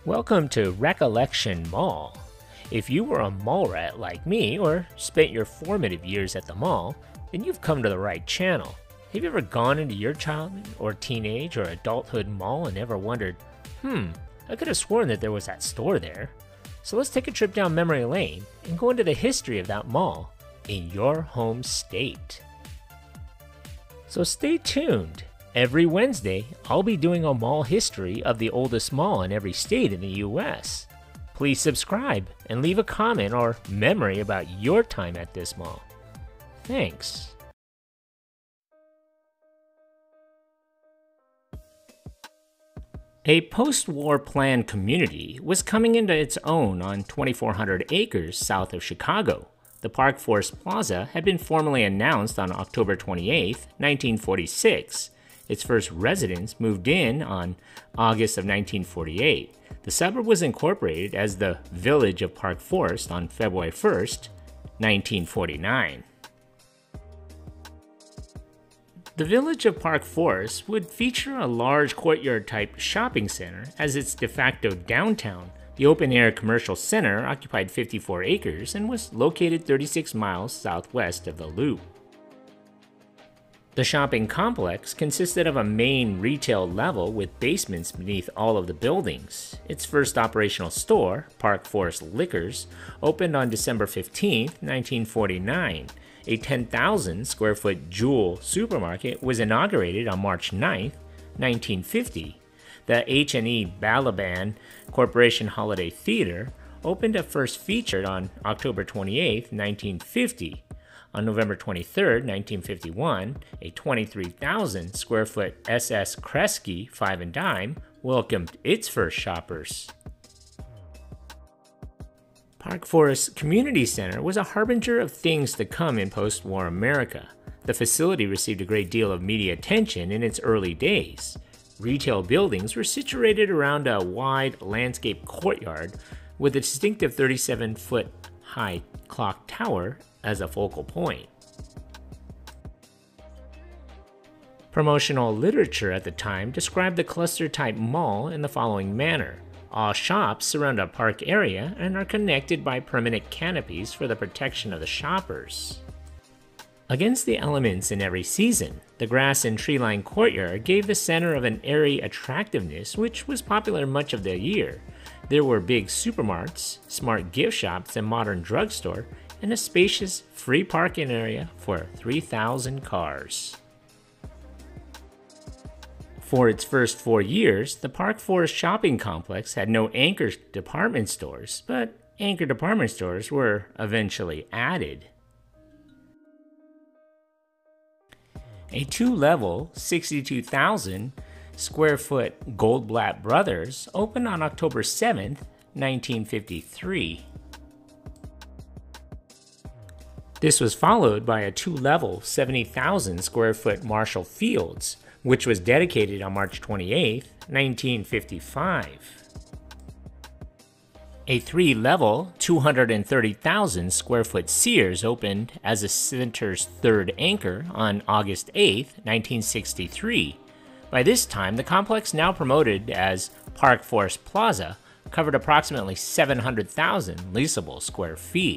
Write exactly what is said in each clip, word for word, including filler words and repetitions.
Welcome to Recollection Mall. If you were a mall rat like me or spent your formative years at the mall, then you've come to the right channel. Have you ever gone into your childhood or teenage or adulthood mall and ever wondered, hmm, I could have sworn that there was that store there? So let's take a trip down memory lane and go into the history of that mall in your home state. So stay tuned. Every Wednesday, I'll be doing a mall history of the oldest mall in every state in the U S. Please subscribe and leave a comment or memory about your time at this mall. Thanks. A post-war planned community was coming into its own on twenty-four hundred acres south of Chicago. The park Forest Plaza had been formally announced on October twenty-eighth, nineteen forty-six. Its first residents moved in on August of nineteen forty-eight. The suburb was incorporated as the Village of Park Forest on February first, nineteen forty-nine. The Village of Park Forest would feature a large courtyard-type shopping center as its de facto downtown. The open-air commercial center occupied fifty-four acres and was located thirty-six miles southwest of the Loop. The shopping complex consisted of a main retail level with basements beneath all of the buildings. Its first operational store, Park Forest Liquors, opened on December fifteenth, nineteen forty-nine. A ten thousand square foot Jewel supermarket was inaugurated on March ninth, nineteen fifty. The H and E Balaban Corporation Holiday Theater opened at first featured on October twenty-eighth, nineteen fifty. On November twenty-third, nineteen fifty-one, a twenty-three thousand square foot S S Kresge Five and Dime welcomed its first shoppers. Park Forest Community Center was a harbinger of things to come in post-war America. The facility received a great deal of media attention in its early days. Retail buildings were situated around a wide landscape courtyard with a distinctive thirty-seven foot high clock tower as a focal point. Promotional literature at the time described the cluster-type mall in the following manner. All shops surround a park area and are connected by permanent canopies for the protection of the shoppers. Against the elements in every season, the grass and tree-lined courtyard gave the center of an airy attractiveness which was popular much of the year. There were big supermarkets, smart gift shops, and modern drugstore, and a spacious, free parking area for three thousand cars. For its first four years, the Park Forest shopping complex had no anchor department stores, but anchor department stores were eventually added. A two-level, sixty-two thousand square foot Goldblatt Brothers opened on October seventh, nineteen fifty-three. This was followed by a two-level, seventy thousand square foot Marshall Fields, which was dedicated on March twenty-eighth, nineteen fifty-five. A three-level, two hundred thirty thousand square foot Sears opened as the center's third anchor on August eighth, nineteen sixty-three. By this time, the complex, now promoted as Park Forest Plaza, covered approximately seven hundred thousand leasable square feet.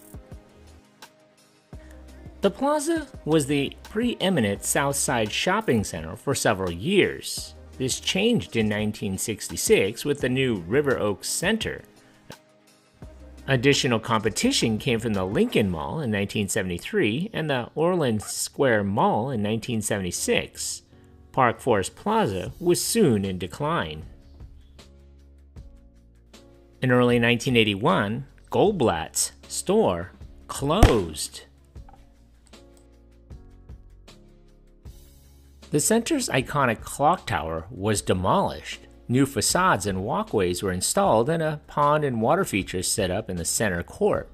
The plaza was the preeminent South Side shopping center for several years. This changed in nineteen sixty-six with the new River Oaks Center. Additional competition came from the Lincoln Mall in nineteen seventy-three and the Orland Square Mall in nineteen seventy-six. Park Forest Plaza was soon in decline. In early nineteen eighty-one, Goldblatt's store closed. The center's iconic clock tower was demolished. New facades and walkways were installed and a pond and water features set up in the center court.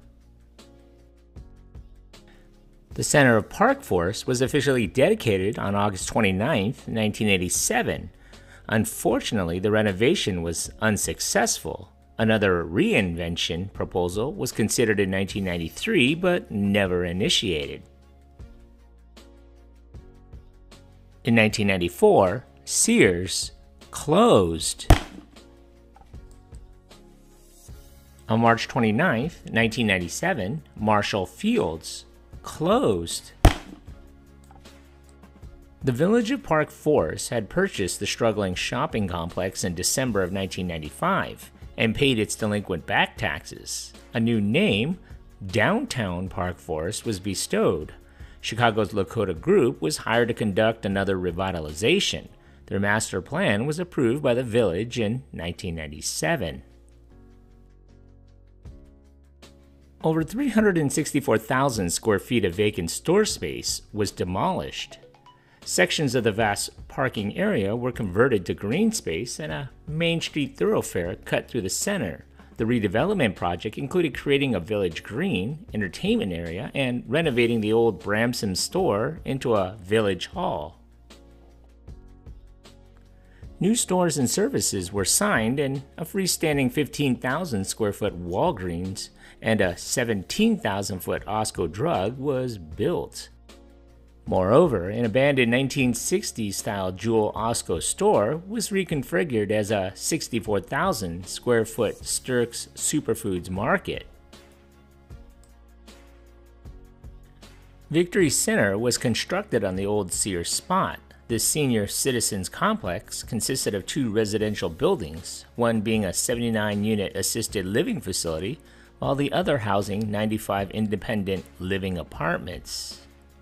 The center of Park Forest was officially dedicated on August twenty-ninth, nineteen eighty-seven. Unfortunately, the renovation was unsuccessful. Another reinvention proposal was considered in nineteen ninety-three but never initiated. In nineteen ninety-four, Sears closed. On March twenty-ninth, nineteen ninety-seven, Marshall Fields closed. The village of Park Forest had purchased the struggling shopping complex in December of nineteen ninety-five and paid its delinquent back taxes. A new name, Downtown Park Forest, was bestowed. Chicago's Lakota Group was hired to conduct another revitalization. Their master plan was approved by the village in nineteen ninety-seven. Over three hundred sixty-four thousand square feet of vacant store space was demolished. Sections of the vast parking area were converted to green space and a Main Street thoroughfare cut through the center. The redevelopment project included creating a village green, entertainment area, and renovating the old Bramson store into a village hall. New stores and services were signed, and a freestanding fifteen thousand square foot Walgreens and a seventeen thousand foot Osco Drug was built. Moreover, an abandoned nineteen sixties-style Jewel Osco store was reconfigured as a sixty-four thousand square foot Sturks Superfoods Market. Victory Center was constructed on the old Sears spot. This senior citizens complex consisted of two residential buildings, one being a seventy-nine unit assisted living facility, while the other housing ninety-five independent living apartments.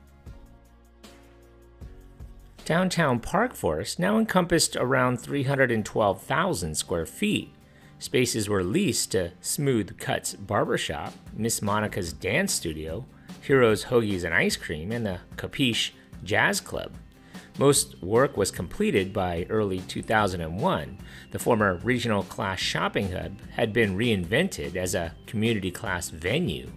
Downtown Park Forest now encompassed around three hundred twelve thousand square feet. Spaces were leased to Smooth Cuts Barbershop, Miss Monica's Dance Studio, Heroes Hoagies and Ice Cream, and the Capiche Jazz Club. Most work was completed by early two thousand one. The former regional class shopping hub had been reinvented as a community class venue.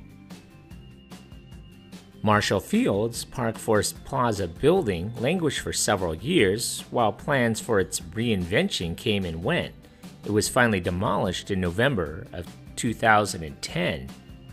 Marshall Fields' Park Forest Plaza building languished for several years, while plans for its reinvention came and went. It was finally demolished in November of two thousand ten.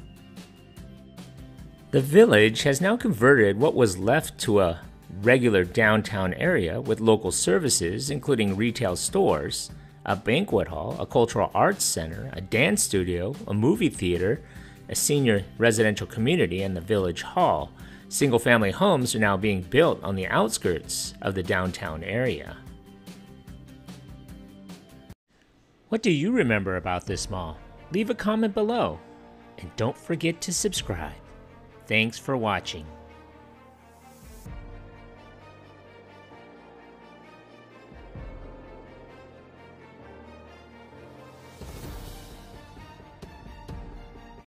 The village has now converted what was left to a regular downtown area with local services, including retail stores, a banquet hall, a cultural arts center, a dance studio, a movie theater, a senior residential community, and the village hall. Single-family homes are now being built on the outskirts of the downtown area. What do you remember about this mall? Leave a comment below, and don't forget to subscribe. Thanks for watching.